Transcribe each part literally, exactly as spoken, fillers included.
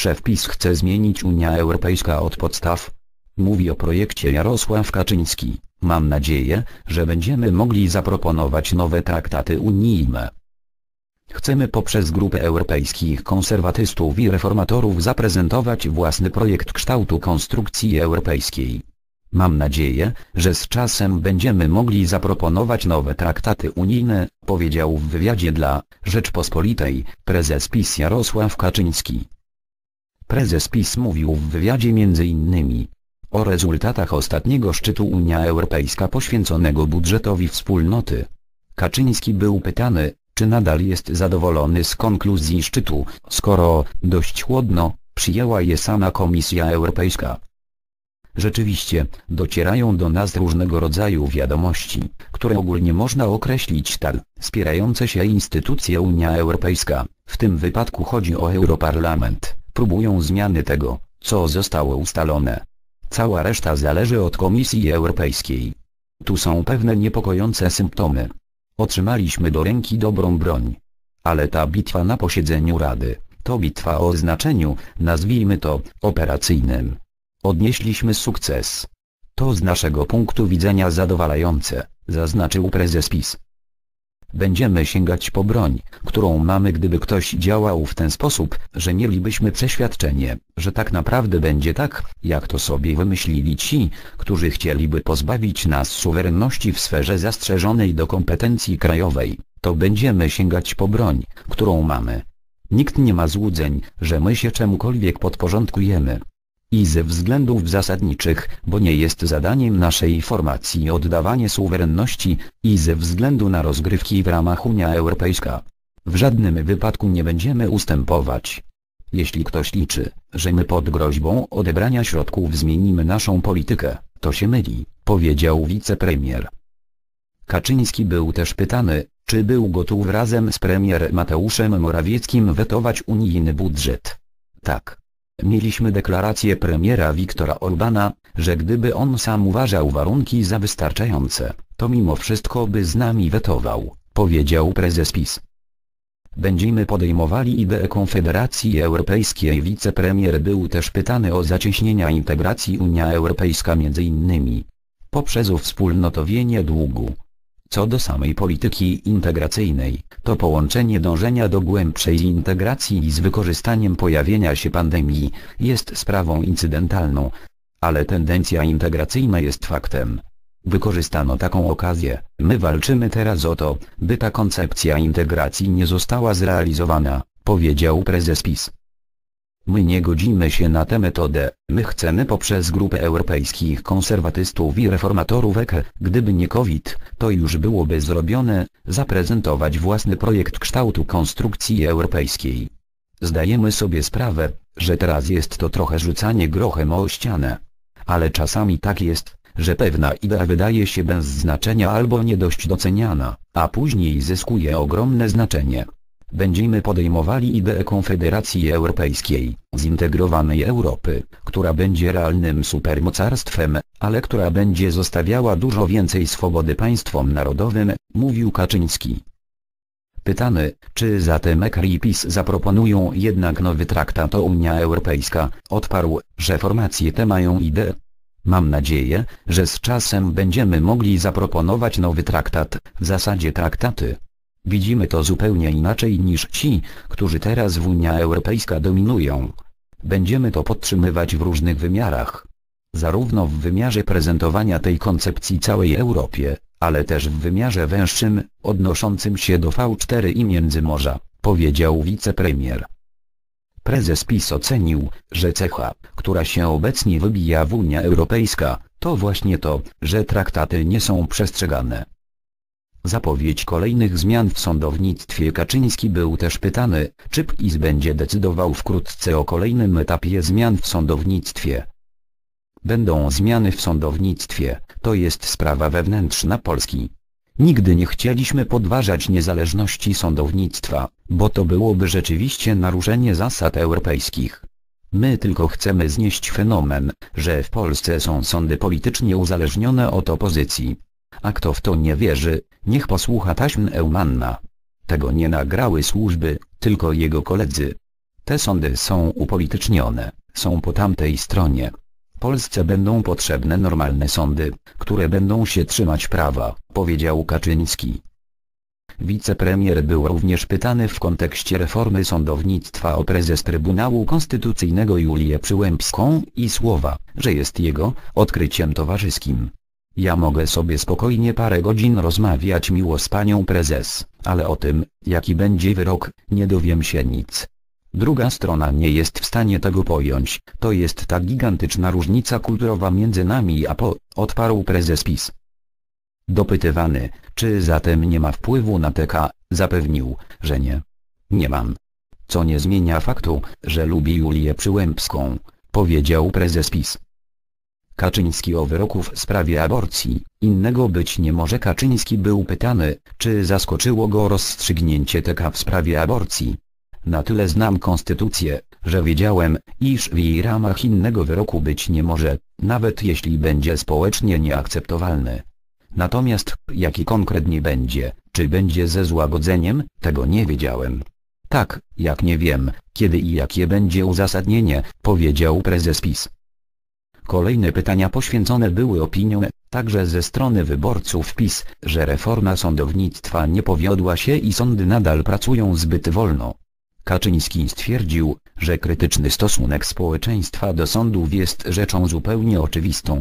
Szef PiS chce zmienić Unia Europejska od podstaw. Mówi o projekcie Jarosław Kaczyński. Mam nadzieję, że będziemy mogli zaproponować nowe traktaty unijne. Chcemy poprzez Grupę Europejskich Konserwatystów i Reformatorów zaprezentować własny projekt kształtu konstrukcji europejskiej. Mam nadzieję, że z czasem będziemy mogli zaproponować nowe traktaty unijne, powiedział w wywiadzie dla Rzeczpospolitej prezes PiS Jarosław Kaczyński. Prezes PiS mówił w wywiadzie między innymi o rezultatach ostatniego szczytu Unia Europejska poświęconego budżetowi wspólnoty. Kaczyński był pytany, czy nadal jest zadowolony z konkluzji szczytu, skoro dość chłodno przyjęła je sama Komisja Europejska. Rzeczywiście, docierają do nas różnego rodzaju wiadomości, które ogólnie można określić tak: spierające się instytucje Unia Europejska, w tym wypadku chodzi o Europarlament, próbują zmiany tego, co zostało ustalone. Cała reszta zależy od Komisji Europejskiej. Tu są pewne niepokojące symptomy. Otrzymaliśmy do ręki dobrą broń. Ale ta bitwa na posiedzeniu Rady, to bitwa o znaczeniu, nazwijmy to, operacyjnym. Odnieśliśmy sukces. To z naszego punktu widzenia zadowalające, zaznaczył prezes PiS. Będziemy sięgać po broń, którą mamy, gdyby ktoś działał w ten sposób, że mielibyśmy przeświadczenie, że tak naprawdę będzie tak, jak to sobie wymyślili ci, którzy chcieliby pozbawić nas suwerenności w sferze zastrzeżonej do kompetencji krajowej, to będziemy sięgać po broń, którą mamy. Nikt nie ma złudzeń, że my się czemukolwiek podporządkujemy. I ze względów zasadniczych, bo nie jest zadaniem naszej formacji oddawanie suwerenności, i ze względu na rozgrywki w ramach Unia Europejska. W żadnym wypadku nie będziemy ustępować. Jeśli ktoś liczy, że my pod groźbą odebrania środków zmienimy naszą politykę, to się myli, powiedział wicepremier. Kaczyński był też pytany, czy był gotów razem z premier Mateuszem Morawieckim wetować unijny budżet. Tak. Mieliśmy deklarację premiera Viktora Orbana, że gdyby on sam uważał warunki za wystarczające, to mimo wszystko by z nami wetował, powiedział prezes PiS. Będziemy podejmowali ideę Konfederacji Europejskiej. Wicepremier był też pytany o zacieśnienia integracji Unia Europejska między innymi poprzez uwspólnotowienie długu. Co do samej polityki integracyjnej, to połączenie dążenia do głębszej integracji z wykorzystaniem pojawienia się pandemii jest sprawą incydentalną, ale tendencja integracyjna jest faktem. Wykorzystano taką okazję. My walczymy teraz o to, by ta koncepcja integracji nie została zrealizowana, powiedział prezes PiS. My nie godzimy się na tę metodę, my chcemy poprzez Grupę Europejskich Konserwatystów i Reformatorów E K, gdyby nie COVID, to już byłoby zrobione, zaprezentować własny projekt kształtu konstrukcji europejskiej. Zdajemy sobie sprawę, że teraz jest to trochę rzucanie grochem o ścianę. Ale czasami tak jest, że pewna idea wydaje się bez znaczenia albo nie dość doceniana, a później zyskuje ogromne znaczenie. Będziemy podejmowali ideę Konfederacji Europejskiej, zintegrowanej Europy, która będzie realnym supermocarstwem, ale która będzie zostawiała dużo więcej swobody państwom narodowym, mówił Kaczyński. Pytany, czy zatem E K R i PiS zaproponują jednak nowy traktat o Unia Europejska, odparł, że formacje te mają ideę. Mam nadzieję, że z czasem będziemy mogli zaproponować nowy traktat, w zasadzie traktaty. Widzimy to zupełnie inaczej niż ci, którzy teraz w Unia Europejska dominują. Będziemy to podtrzymywać w różnych wymiarach. Zarówno w wymiarze prezentowania tej koncepcji całej Europie, ale też w wymiarze węższym, odnoszącym się do V cztery i Międzymorza, powiedział wicepremier. Prezes PiS ocenił, że cecha, która się obecnie wybija w Unia Europejska, to właśnie to, że traktaty nie są przestrzegane. Zapowiedź kolejnych zmian w sądownictwie. Kaczyński był też pytany, czy PiS będzie decydował wkrótce o kolejnym etapie zmian w sądownictwie. Będą zmiany w sądownictwie, to jest sprawa wewnętrzna Polski. Nigdy nie chcieliśmy podważać niezależności sądownictwa, bo to byłoby rzeczywiście naruszenie zasad europejskich. My tylko chcemy znieść fenomen, że w Polsce są sądy politycznie uzależnione od opozycji. A kto w to nie wierzy, niech posłucha taśm Eumanna. Tego nie nagrały służby, tylko jego koledzy. Te sądy są upolitycznione, są po tamtej stronie. Polsce będą potrzebne normalne sądy, które będą się trzymać prawa, powiedział Kaczyński. Wicepremier był również pytany w kontekście reformy sądownictwa o prezes Trybunału Konstytucyjnego Julię Przyłębską i słowa, że jest jego odkryciem towarzyskim. Ja mogę sobie spokojnie parę godzin rozmawiać miło z panią prezes, ale o tym, jaki będzie wyrok, nie dowiem się nic. Druga strona nie jest w stanie tego pojąć, to jest ta gigantyczna różnica kulturowa między nami a po, odparł prezes PiS. Dopytywany, czy zatem nie ma wpływu na T K, zapewnił, że nie. Nie mam. Co nie zmienia faktu, że lubi Julię Przyłębską, powiedział prezes PiS. Kaczyński o wyroku w sprawie aborcji, innego być nie może. Kaczyński był pytany, czy zaskoczyło go rozstrzygnięcie T K w sprawie aborcji. Na tyle znam konstytucję, że wiedziałem, iż w jej ramach innego wyroku być nie może, nawet jeśli będzie społecznie nieakceptowalny. Natomiast, jaki konkretnie będzie, czy będzie ze złagodzeniem, tego nie wiedziałem. Tak, jak nie wiem, kiedy i jakie będzie uzasadnienie, powiedział prezes PiS. Kolejne pytania poświęcone były opiniom, także ze strony wyborców PiS, że reforma sądownictwa nie powiodła się i sądy nadal pracują zbyt wolno. Kaczyński stwierdził, że krytyczny stosunek społeczeństwa do sądów jest rzeczą zupełnie oczywistą.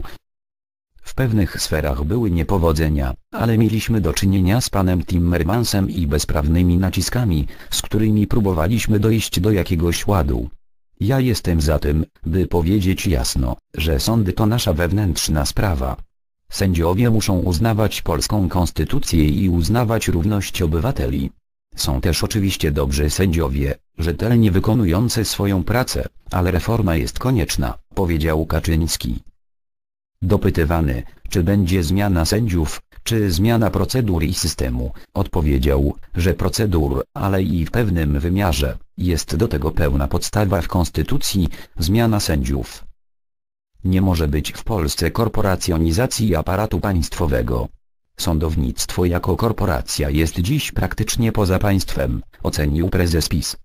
W pewnych sferach były niepowodzenia, ale mieliśmy do czynienia z panem Timmermansem i bezprawnymi naciskami, z którymi próbowaliśmy dojść do jakiegoś ładu. Ja jestem za tym, by powiedzieć jasno, że sądy to nasza wewnętrzna sprawa. Sędziowie muszą uznawać polską konstytucję i uznawać równość obywateli. Są też oczywiście dobrzy sędziowie, rzetelnie wykonujący swoją pracę, ale reforma jest konieczna, powiedział Kaczyński. Dopytywany, czy będzie zmiana sędziów, czy zmiana procedur i systemu, odpowiedział, że procedur, ale i w pewnym wymiarze, jest do tego pełna podstawa w konstytucji, zmiana sędziów. Nie może być w Polsce korporacjonizacji aparatu państwowego. Sądownictwo jako korporacja jest dziś praktycznie poza państwem, ocenił prezes PiS.